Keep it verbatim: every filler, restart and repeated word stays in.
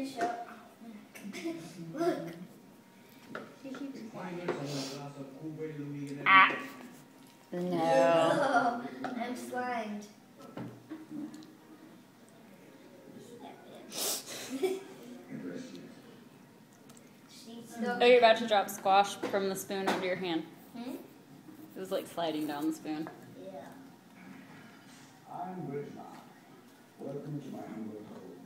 show. Look. She keeps Ah. No. Oh, I'm slimed. Oh, you're about to drop squash from the spoon onto your hand. Hmm? It was like sliding down the spoon. Yeah. I'm Rich Welcome to my humble abode.